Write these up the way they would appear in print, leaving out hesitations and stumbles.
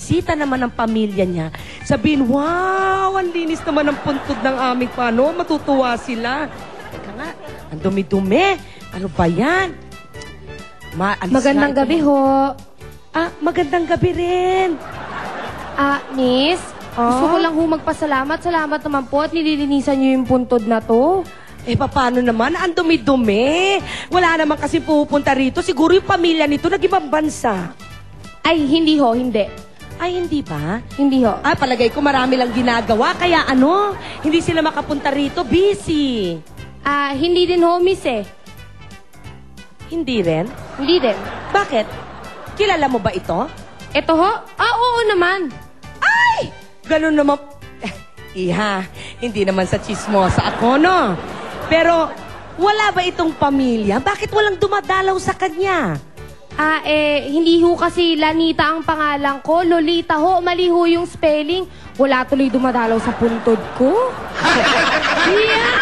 Sita naman ng pamilya niya. Sabihin, wow, ang linis naman ng puntod ng aming pano. Matutuwa sila. Teka nga, ang dumi-dumi. Ano ba yan? Magandang gabi ho. Magandang gabi rin. Miss, gusto ko lang ho magpasalamat. Salamat naman po at nililinisan niyo yung puntod na to. Paano naman? Ang dumi-dumi. Wala naman kasi pupunta rito. Siguro yung pamilya nito nag-ibang bansa. Ay, hindi ho, hindi. Ay, hindi ba? Hindi ho. Palagay ko marami lang ginagawa. Kaya hindi sila makapunta rito. Busy. Hindi din ho, miss eh. Hindi rin? Hindi din. Bakit? Kilala mo ba ito? Ito ho? Oo naman. Ay! Ganun naman. Iha, hindi naman sa chismosa ako, no? Pero, wala ba itong pamilya? Bakit walang dumadalaw sa kanya? Hindi ho kasi Lanita ang pangalan ko. Lolita ho. Mali ho yung spelling. Wala tuloy dumadalaw sa puntod ko. Yeah.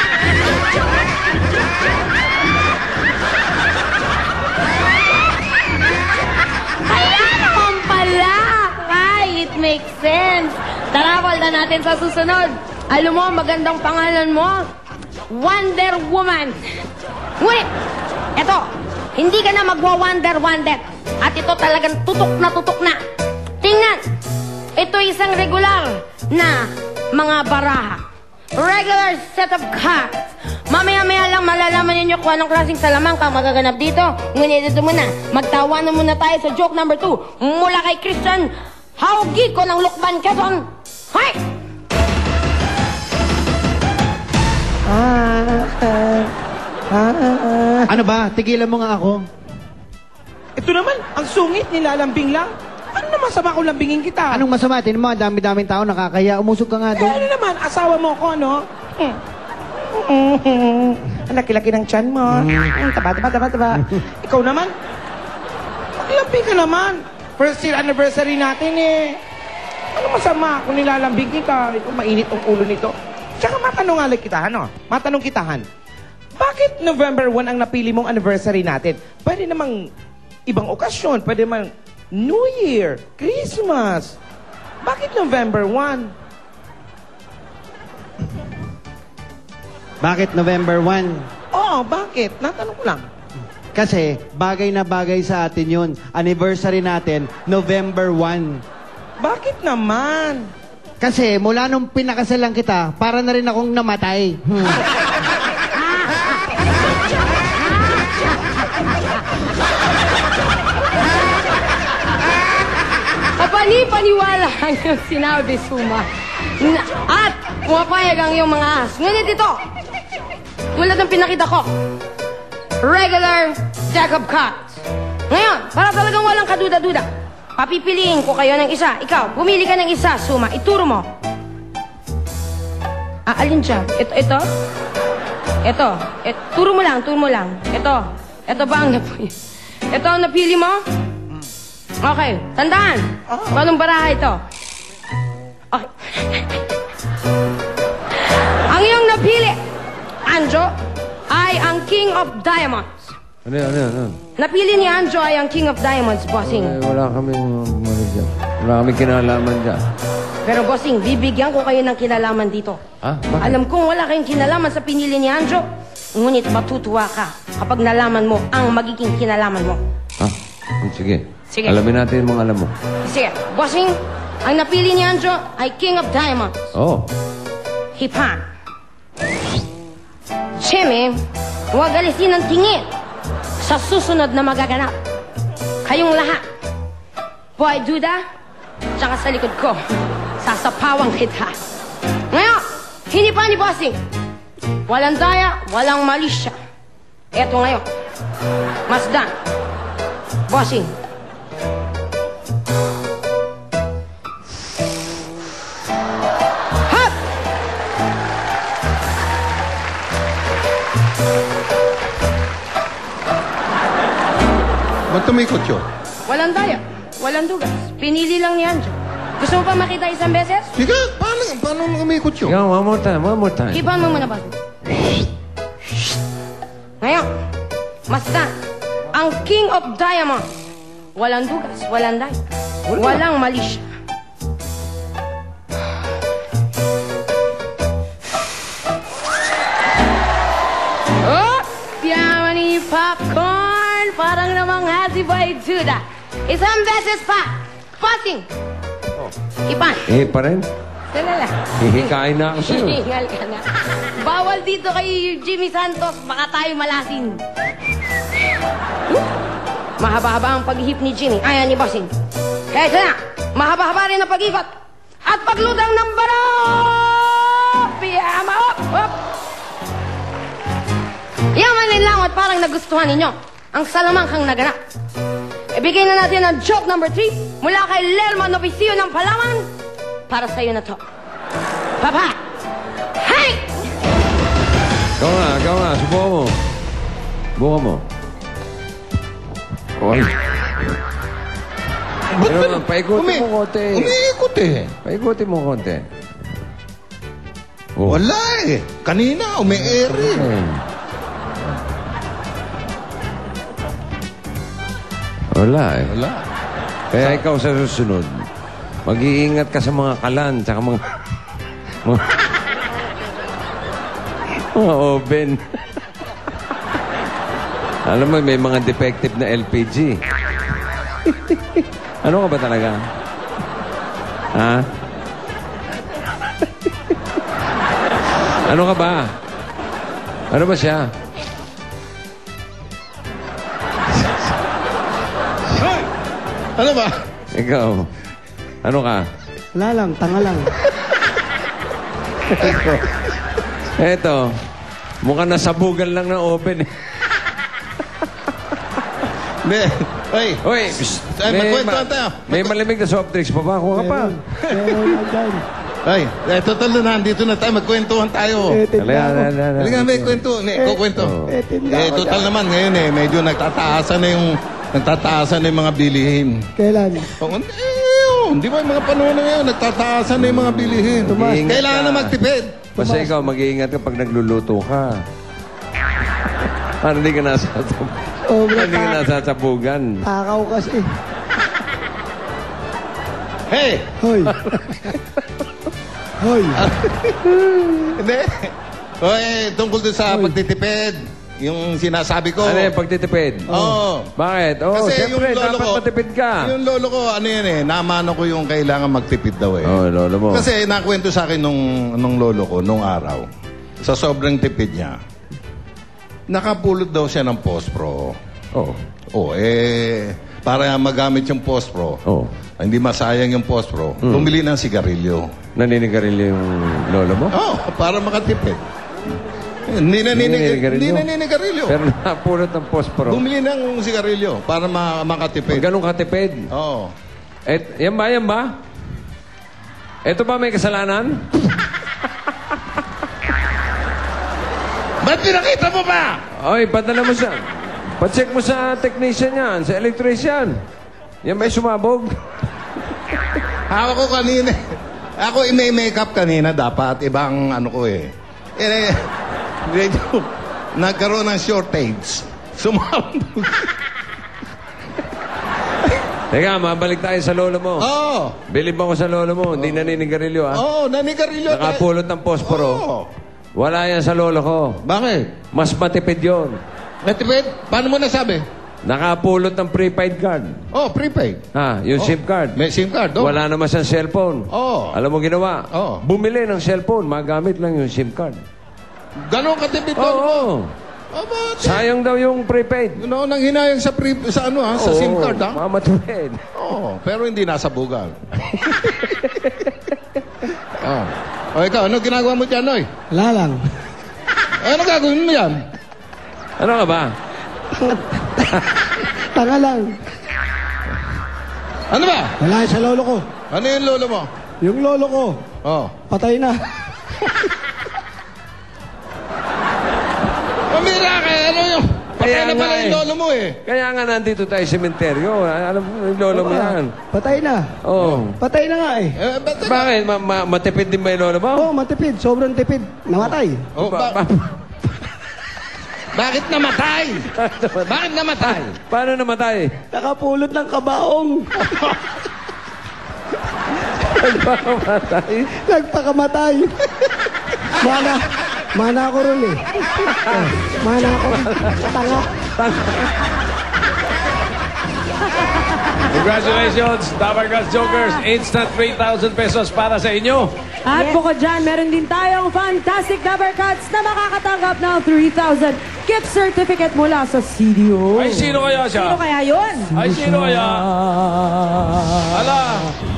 Kaya naman pala. It makes sense. Tara, palda natin sa susunod. Alam mo, magandang pangalan mo. Wonder Woman. Ngunit, eto, hindi ka na magwa-wonder. At ito talagang tutok na. Tingnan, ito isang regular na mga baraha. Regular set of cards. Mamaya-maya lang malalaman ninyo kung anong klaseng salamang ka magaganap dito. Ngunit ito muna, magtawanan muna tayo sa joke number 2. Mula kay Christian Haugi ko ng Lukban, Quezon. Hay! Ano ba? Tigilan mo nga ako. Ito naman, ang sungit, nilalambing lang. Ano naman sama kung lambingin kita? Anong masama? Tinan mo, dami-daming tao nakakaya. Umusog ka nga doon. Ano naman, asawa mo ko, no? Ang laki-laki ng tiyan mo. Taba. Ikaw naman, maglambing ka naman. First year anniversary natin eh. Ano masama kung nilalambing kita? Ito, mainit ang ulo nito. Tsaka matanong kitahan. Bakit November 1 ang napili mong anniversary natin? Pwede namang ibang okasyon. Pwede namang New Year, Christmas. Bakit November 1? Bakit November 1? Oo, bakit? Natanong ko lang. Kasi bagay na bagay sa atin yun. Anniversary natin, November 1. Bakit naman? Kasi mula nung pinakasalan kita, para na rin akong namatay. Kapani-paniwala ang iyong sinabi, Suma. At pumapayag ang iyong mga ahas. Ngunit ito, tulad ng pinakita ko, regular deck of cards. Ngayon, para talagang walang kaduda-duda, papipiliin ko kayo ng isa. Ikaw, pumili ka ng isa, Suma. Ituro mo. Alin siya? Ito? Turo mo lang. Ito ba ang napili? Ito ang napili mo? Okay, tandaan. Anong baraha ito? Okay. Ang iyong napili, Anjo, ay ang King of Diamonds. Ano? Napili ni Anjo ay ang King of Diamonds, bossing. Wala kaming kinalaman dyan. Pero bossing, bibigyan ko kayo ng kinalaman dito. Bakit? Alam kong wala kayong kinalaman sa pinili ni Anjo. Ngunit matutuwa ka kapag nalaman mo ang magiging kinalaman mo. Sige. Sige. Alamin natin yung mga alam mo. Sige, bossing, ang napili ni Anjo ay King of Diamonds. Oh. Hipan. Jimmy, huwag alisin ang tingin sa susunod na magaganap. Kayong lahat, Boy Duda, tsaka sa likod ko, sasapawang kita. Ngayon, hindi pa ni bossing. Walang daya, walang malisya. Eto ngayon, Masdan, bossing. Hop! Ba't tumikot yun? Walang daya, walang dugas. Pinili lang ni Anjo. Gusto mo pa makita isang beses? Sige, paano umikot yun? Sige, one more time. Hipan mo muna ba? Ngayon, Masdan, ang King of Diamonds. Walang dugas, walang daya. Walang mali siya. Oh! Yummy popcorn! Parang namang hati by Judah. Isang beses pa. Passing. Ipan. Pa rin? Talala. Hihikain na ako sa'yo. Hingal ka na. Bawal dito kay Jimmy Santos. Baka tayo malasin. Mahaba-haba ang paghihip ni Jimmy. Ayan ni Bossing. Kaya ito na. Mahaba-haba rin ang pag-ikot. At paglutang ng barok! Piyama! Hop! Yaman din lang at parang nagustuhan ninyo ang salamangkang naganap. Ibigay na natin ang joke number 3 mula kay Lerma Novicio ng Palawan. Para sa'yo na to. Papa! Hey! Ikaw nga. Subukan mo. Subukan mo. Oy. Pero paikutin mo konti. Umiikot eh. Paikutin mo konti. Oh. Wala eh. Kanina, umi-air eh. Wala eh. Wala. Kaya ikaw sa susunod, mag-iingat ka sa mga kalan, tsaka mga oven. Alam mo, may mga defective na LPG. Ano ka ba talaga? Ha? Ano ka ba? Ano ba siya? Ano ba? Ikaw. Ano ka? Wala lang, tanga lang. Eto. Mukhang nasabugan lang ng oven. Hindi. Ay. Hoy, Ay, magkwentuhan tayo. May malamig na soft drinks pa ba? Kuha ka pa. Ay, total na nandito na tayo. Magkwentuhan tayo. Halika, may kwento. Kukwento. Total naman ngayon eh. Medyo nagtataasan na yung mga bilihin. Kailan? Di ba yung mga panahon na ngayon, nagtataasan na yung mga bilihin. Kailangan na magtipid. Basta ikaw, mag-iingat ka pag nagluluto ka. Para hindi ka nasasabugan. Takaw kasi. Hey! Hoy. Hoy. Hindi. Hoy, tungkol doon sa pagtitipid. Yung sinasabi ko. Ano yung pagtitipid? Oo. Bakit? Oo, siyempre, dapat matipid ka. Yung lolo ko, ano yan eh, namano ko yung kailangan magtipid daw eh. Oo, lolo mo. Kasi nakwento sa akin nung lolo ko, nung araw, sa sobrang tipid niya, nakapulot daw siya ng pospro. Oo. Oo, para magamit yung pospro, hindi masayang yung pospro, bumili ng sigarilyo. Naninigarilyo yung lolo mo? Oo, para makatipid. Hindi naninigarilyo. Pero napulot ng pospro. Bumili ng sigarilyo para makatipid. Ganun katipid. Oo. Yan ba? Ito ba may kasalanan? Ba't pinakita mo ba? Oy, padala mo sa... Pa-check mo sa technician yan, sa electrician. Yan ba sumabog? Hawak ko kanina. Ako may makeup kanina dapat. Ibang ano ko eh. Medyo nagkaroon ng shortage. Sumabog. Teka, mabalik tayo sa lolo mo. Oo. Bilib ako sa lolo mo. Hindi naninigarilyo, ha? Oo, naninigarilyo. Nakapulot ng posporo. Oo. Wala yan sa lolo ko. Bakit? Mas matipid yun. Natipid? Paano mo nasabi? Nakapulot ng prepaid card. Oh, prepaid. Yung SIM card. May SIM card, oh. Wala naman siyang cellphone. Oo. Alam mo ginawa? Oo. Bumili ng cellphone. Magamit lang yung SIM card. Ganon katipid Oo. mo? Aba, Sayang daw yung prepaid. Noon ang hinayang sa sa SIM card, ha? Mamatipid. Oo, pero hindi nasa bugal. O ikaw, ano ginagawa mo dyan, Noy? Wala lang. Ano gagawin mo yan? Ano ka ba? Tanga lang. Ano ba? Wala sa lolo ko. Ano yung lolo mo? Yung lolo ko, Oh. patay na. Pamira ka, ano yung... Patay na pala yung lolo mo eh. Kaya nga nandito tayo sa sementeryo. Alam mo, yung lolo mo yan. Patay na. Oo. Patay na nga eh. Bakit? Matipid din ba yung lolo mo? Oo, matipid. Sobrang tipid. Namatay. Oh, bakit namatay? Bakit namatay? Paano namatay? Nakapulot ng kabaong. Nagpakamatay. Mana ako ron eh. Mana ako. Tanga. Congratulations, Dabarkas Jokers. Instant 3,000 pesos para sa inyo. At bukod dyan, meron din tayong fantastic Dabber Cats na makakatanggap ng 3,000 gift certificate mula sa CDO. Ay, sino kaya siya? Sino kaya yun? Ay, sino kaya? Ala,